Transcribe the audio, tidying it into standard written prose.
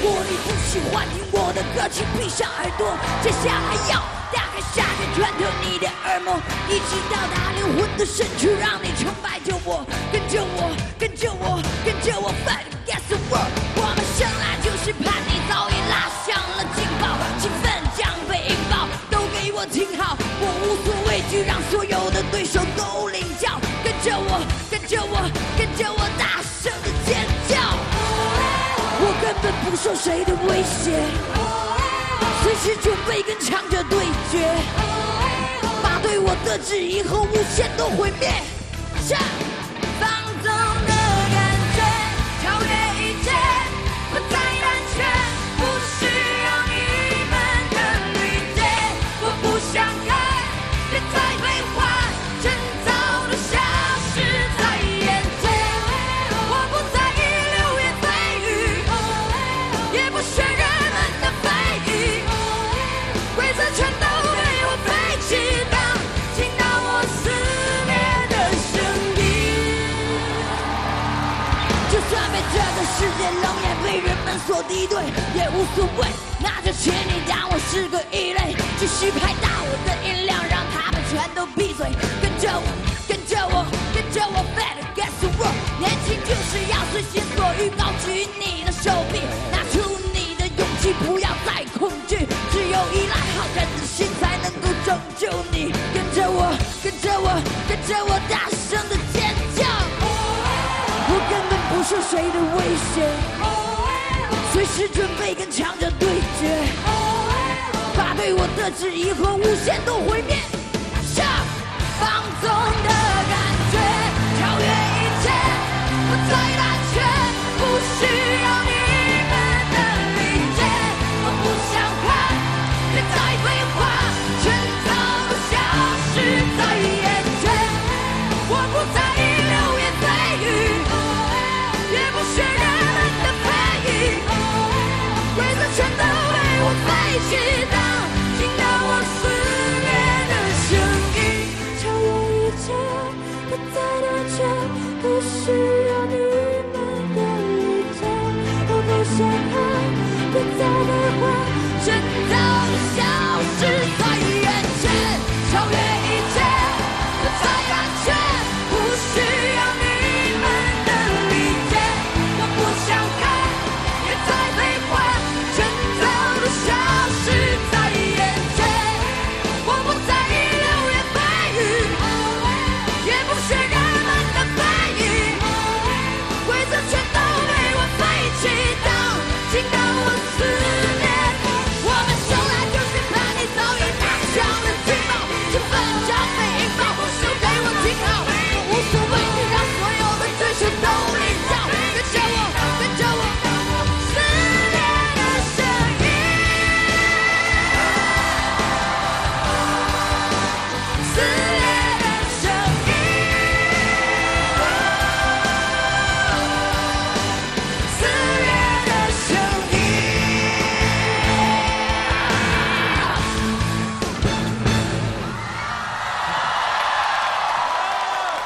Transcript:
果你不喜欢听我的歌，请闭上耳朵。接下来要打开下面穿透你的耳膜，一起到达灵魂的深处，让你崇拜着我，跟着我，跟着我，跟着我 ，Fight against the world。我们生来就是叛逆，早已拉响了警报，兴奋将被引爆，都给我听好，我无所畏惧，让所有的对手都领教，跟着我，跟着我，跟着我，大声的尖叫。我根本不受谁的威胁，随时准备跟强者对决，把对我的质疑和无限都毁灭。放纵的感觉，超越一切，不再安全，不需要你们的理解。我不想看，别再被画，趁早的消失在眼前。我不在意流言蜚语，也不学人们的非议，规则全都被我废弃，当听到我撕裂的声音。就算被这个世界冷眼，被人们所敌对，也无所谓，那就请你当我是个异类，继续拍大我的音量，让他们全都闭嘴，跟着我，跟着我，跟着我 ，Fight against the world。年轻就是要随心所欲，高举你的手臂，拿出你的勇气，不要再恐惧，只有依赖好人的心才能够拯救你。跟着我，跟着我，跟着我，大声的尖叫。我根本不受谁的威胁，随时准备跟强者对决，把对我的质疑和无限都毁灭。放纵的感觉，超越一切，不再安全，不需要你